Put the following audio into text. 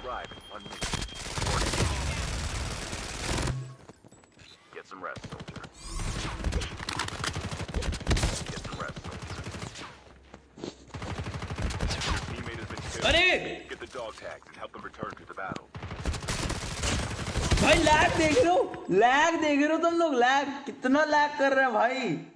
arrive in 1 minute. Get some rest, soldier. Get some rest, soldier. Your teammate has been killed. Get the dog tags and help them return to the battle. भाई lag देख रहे हो तुम लोग, lag कितना lag कर रहे हैं भाई।